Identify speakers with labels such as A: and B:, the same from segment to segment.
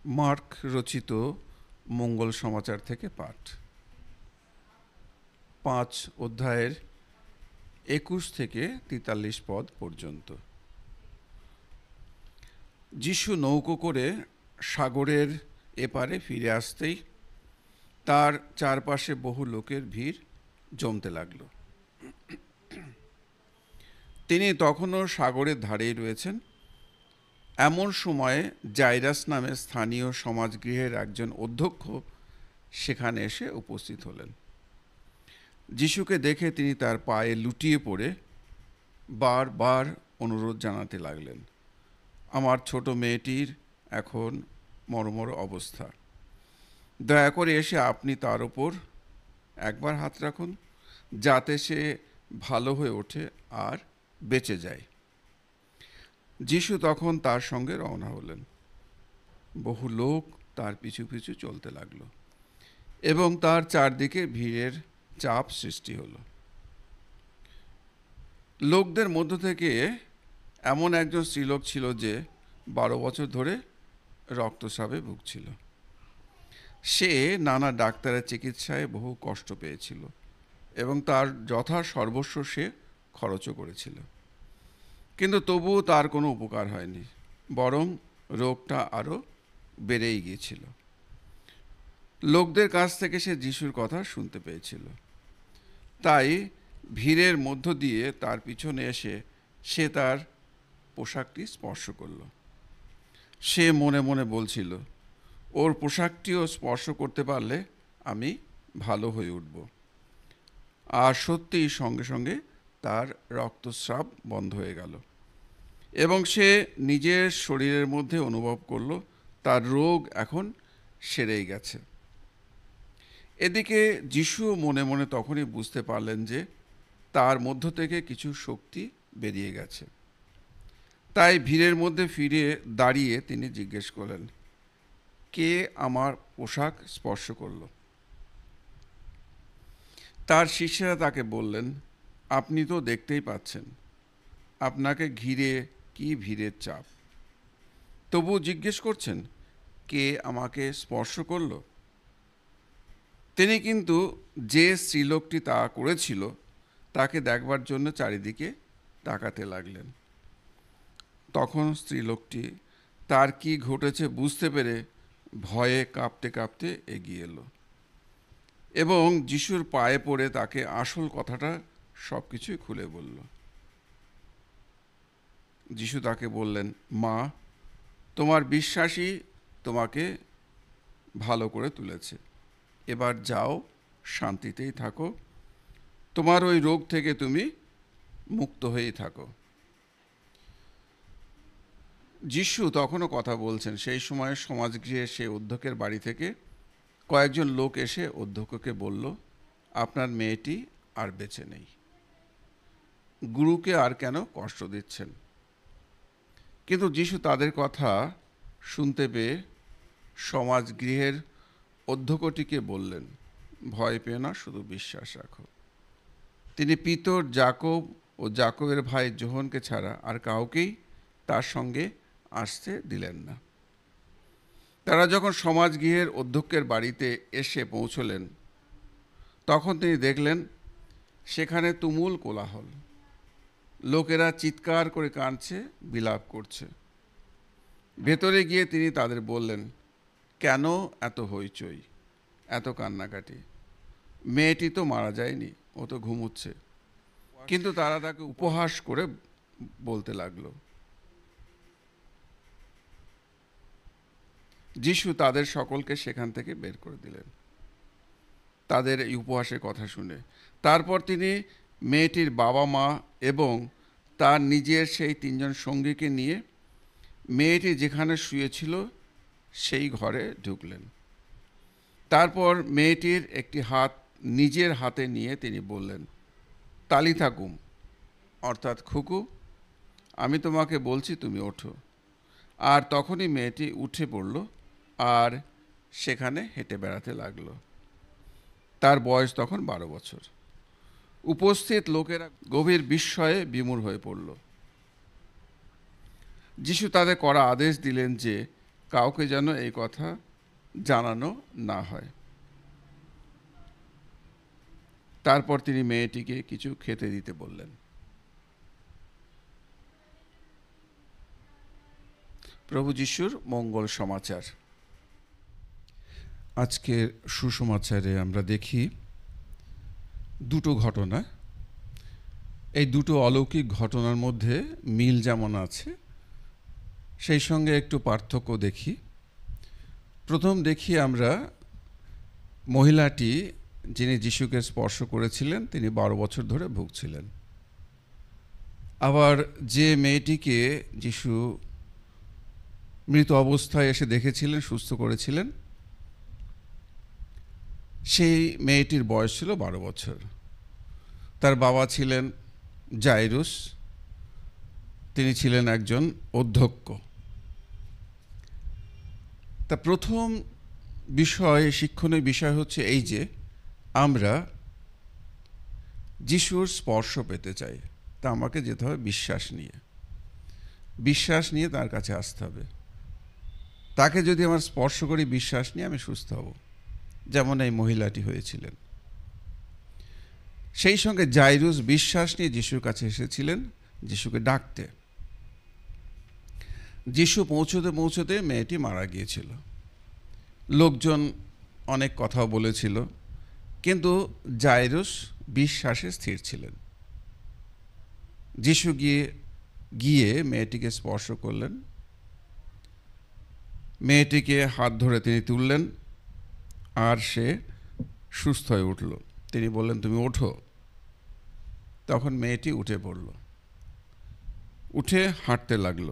A: Mark রচিত মঙ্গল সমাচার থেকে পাঠ 5 অধ্যায়ের 21 থেকে 43 পদ পর্যন্ত। যিশু নৌকো করে সাগরের এপারে ফিরে আসতেই তার চারপাশে বহু লোকের ভিড় জমতে লাগল। তিনি তখনও সাগরের ধারেই রয়েছেন। এমন সময়ে জাইরাস নামে স্থানীয় সমাজগৃহের একজন অধ্যক্ষ সেখানে এসে উপস্থিত হলেন। যিশুকে দেখে তিনি তার পায়ে লুটিয়ে পড়ে বারবার অনুরোধ জানাতে লাগলেন, আমার ছোট মেয়েটির এখন মরমর অবস্থা, দয়া করে এসে আপনি তার ওপর একবার হাত রাখুন, যাতে সে ভালো হয়ে ওঠে আর বেঁচে যায়। যিশু তখন তার সঙ্গে রওনা হলেন। বহু লোক তার পিছু পিছু চলতে লাগলো এবং তার চারদিকে ভিড়ের চাপ সৃষ্টি হলো। লোকদের মধ্য থেকে এমন একজন স্ত্রীলোক ছিল যে 12 বছর ধরে রক্তস্রাবে ভুগছিল। সে নানা ডাক্তারের চিকিৎসায় বহু কষ্ট পেয়েছিল এবং তার যথা সর্বস্ব সে খরচও করেছিল, কিন্তু তবুও তার কোনো উপকার হয়নি, বরং রোগটা আরও বেড়েই গিয়েছিল। লোকদের কাছ থেকে সে যিশুর কথা শুনতে পেয়েছিল, তাই ভিড়ের মধ্য দিয়ে তার পিছনে এসে সে তার পোশাকটি স্পর্শ করল। সে মনে মনে বলছিল, ওর পোশাকটিও স্পর্শ করতে পারলে আমি ভালো হয়ে উঠব। আর সত্যিই সঙ্গে সঙ্গে তার রক্তস্রাব বন্ধ হয়ে গেল এবং সে নিজের শরীরের মধ্যে অনুভব করল তার রোগ এখন সেরেই গেছে। এদিকে যিশু মনে মনে তখনই বুঝতে পারলেন যে তার মধ্য থেকে কিছু শক্তি বেরিয়ে গেছে। তাই ভিড়ের মধ্যে ফিরে দাঁড়িয়ে তিনি জিজ্ঞেস করলেন, কে আমার পোশাক স্পর্শ করল? তার শিষ্যরা তাকে বললেন, আপনি তো দেখতেই পাচ্ছেন, আপনাকে ঘিরে কি ভিড়ের চাপ, তবু জিজ্ঞেস করছেন কে আমাকে স্পর্শ করল? তিনি কিন্তু যে স্ত্রীলোকটি তা করেছিল তাকে দেখবার জন্য চারিদিকে তাকাতে লাগলেন। তখন স্ত্রীলোকটি তার কি ঘটেছে বুঝতে পেরে ভয়ে কাঁপতে কাঁপতে এগিয়ে এলো এবং যিশুর পায়ে পড়ে তাকে আসল কথাটা সব কিছুই খুলে বলল। যিশু তাকে বললেন, মা, তোমার বিশ্বাসই তোমাকে ভালো করে তুলেছে, এবার যাও, শান্তিতেই থাকো, তোমার ওই রোগ থেকে তুমি মুক্ত হয়েই থাকো। যিশু তখনও কথা বলছেন, সেই সময় সমাজগৃহে সে অধ্যক্ষের বাড়ি থেকে কয়েকজন লোক এসে অধ্যক্ষকে বলল, আপনার মেয়েটি আর বেঁচে নেই, গুরুকে আর কেন কষ্ট দিচ্ছেন? কিন্তু যিশু তাদের কথা শুনতে পেয়ে সমাজগৃহের অধ্যক্ষটিকে বললেন, ভয় পেও না, শুধু বিশ্বাস রাখো। তিনি পিতর, যাকব ও যাকবের ভাই যোহনকে ছাড়া আর কাউকেই তার সঙ্গে আসতে দিলেন না। তারা যখন সমাজগৃহের অধ্যক্ষের বাড়িতে এসে পৌঁছলেন, তখন তিনি দেখলেন সেখানে তুমুল কোলাহল, লোকেরা চিৎকার করে কাঁদছে, বিলাপ করছে। ভেতরে গিয়ে তিনি তাদের বললেন, কেন এত হইচই, এত কান্নাকাটি? মেয়েটি তো মারা যায়নি, ও তো ঘুমুচ্ছে। কিন্তু তারা তাকে উপহাস করে বলতে লাগলো। যিশু তাদের সকলকে সেখান থেকে বের করে দিলেন তাদের এই উপহাসের কথা শুনে। তারপর তিনি মেয়েটির বাবা মা এবং তার নিজের সেই 3 জন সঙ্গীকে নিয়ে মেয়েটি যেখানে শুয়েছিল সেই ঘরে ঢুকলেন। তারপর মেয়েটির একটি হাত নিজের হাতে নিয়ে তিনি বললেন, তালিথা কুম, অর্থাৎ খুকু, আমি তোমাকে বলছি তুমি ওঠো। আর তখনই মেয়েটি উঠে পড়ল আর সেখানে হেঁটে বেড়াতে লাগলো। তার বয়স তখন 12 বছর। উপস্থিত লোকেরা গভীর বিস্ময়ে বিমূঢ় হয়ে পড়ল। যিশু তাদের কড়া আদেশ দিলেন যে কাউকে যেন এই কথা জানানো না হয়। তারপর তিনি মেয়েটিকে কিছু খেতে দিতে বললেন। প্রভু যিশুর মঙ্গল সমাচার। আজকের সুসমাচারে আমরা দেখি দুটো ঘটনা। এই দুটো অলৌকিক ঘটনার মধ্যে মিল যেমন আছে, সেই সঙ্গে একটু পার্থক্য দেখি। প্রথম দেখি আমরা মহিলাটি যিনি যিশুকে স্পর্শ করেছিলেন, তিনি 12 বছর ধরে ভুগছিলেন। আবার যে মেয়েটিকে যিশু মৃত অবস্থায় এসে দেখেছিলেন, সুস্থ করেছিলেন, সেই মেয়েটির বয়স ছিল 12 বছর। তার বাবা ছিলেন জাইরুস, তিনি ছিলেন একজন অধ্যক্ষ। তা প্রথম বিষয়, শিক্ষণীয় বিষয় হচ্ছে এই যে আমরা যিশুর স্পর্শ পেতে চাই, তা আমাকে যেতে হবে বিশ্বাস নিয়ে তার কাছে আসতে হবে। তাকে যদি আমার স্পর্শ করি বিশ্বাস নিয়ে, আমি সুস্থ হব, যেমন এই মহিলাটি হয়েছিলেন। সেই সঙ্গে জাইরুস বিশ্বাস নিয়ে যিশুর কাছে এসেছিলেন যিশুকে ডাকতে। যিশু পৌঁছতে মেয়েটি মারা গিয়েছিল। লোকজন অনেক কথাও বলেছিল, কিন্তু জাইরুস বিশ্বাসে স্থির ছিলেন। যিশু গিয়ে মেয়েটিকে স্পর্শ করলেন, মেয়েটিকে হাত ধরে তিনি তুললেন, আর সে সুস্থ হয়ে উঠল। তিনি বললেন, তুমি ওঠো। তখন মেয়েটি উঠে পড়ল, উঠে হাঁটতে লাগলো।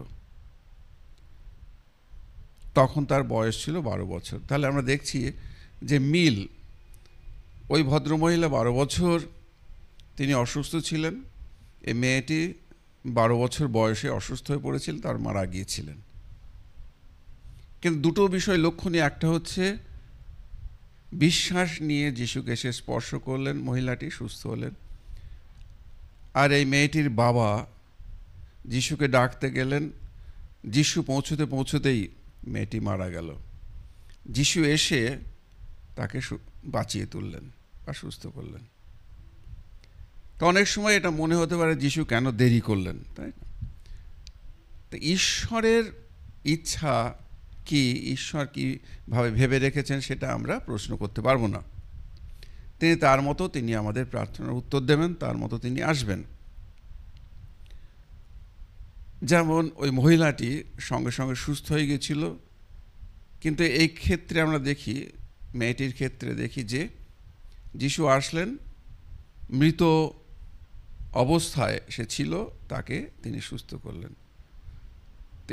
A: তখন তার বয়স ছিল 12 বছর। তাহলে আমরা দেখছি যে মিল। ওই ভদ্রমহিলা 12 বছর তিনি অসুস্থ ছিলেন, এই মেয়েটি 12 বছর বয়সে অসুস্থ হয়ে পড়েছিল, তার মারা গিয়েছিলেন। কিন্তু দুটো বিষয় লক্ষণীয়। একটা হচ্ছে বিশ্বাস নিয়ে যিশুকে এসে স্পর্শ করলেন, মহিলাটি সুস্থ হলেন। আর এই মেয়েটির বাবা যিশুকে ডাকতে গেলেন, যিশু পৌঁছতেই মেয়েটি মারা গেল। যিশু এসে তাকে বাঁচিয়ে তুললেন বা সুস্থ করলেন। তো অনেক সময় এটা মনে হতে পারে যিশু কেন দেরি করলেন, তাই না? তো ঈশ্বরের ইচ্ছা কি, ঈশ্বর কীভাবে ভেবে রেখেছেন, সেটা আমরা প্রশ্ন করতে পারবো না। তিনি তার মতো তিনি আমাদের প্রার্থনার উত্তর দেবেন, তার মতো তিনি আসবেন। যেমন ওই মহিলাটি সঙ্গে সঙ্গে সুস্থ হয়ে গেছিল, কিন্তু এই ক্ষেত্রে আমরা দেখি, মেয়েটির ক্ষেত্রে দেখি যে যিশু আসলেন, মৃত অবস্থায় সে ছিল, তাকে তিনি সুস্থ করলেন। তো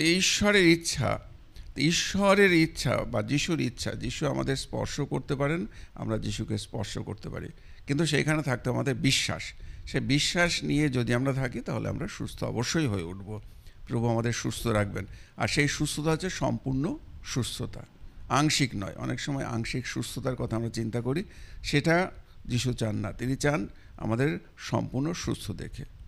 A: ঈশ্বরের ইচ্ছা বা যিশুর ইচ্ছা, যিশু আমাদের স্পর্শ করতে পারেন, আমরা যিশুকে স্পর্শ করতে পারি, কিন্তু সেইখানে থাকতে আমাদের বিশ্বাস। সে বিশ্বাস নিয়ে যদি আমরা থাকি, তাহলে আমরা সুস্থ অবশ্যই হয়ে উঠব। প্রভু আমাদের সুস্থ রাখবেন। আর সেই সুস্থতা হচ্ছে সম্পূর্ণ সুস্থতা, আংশিক নয়। অনেক সময় আংশিক সুস্থতার কথা আমরা চিন্তা করি, সেটা যিশু চান না। তিনি চান আমাদের সম্পূর্ণ সুস্থ দেখে।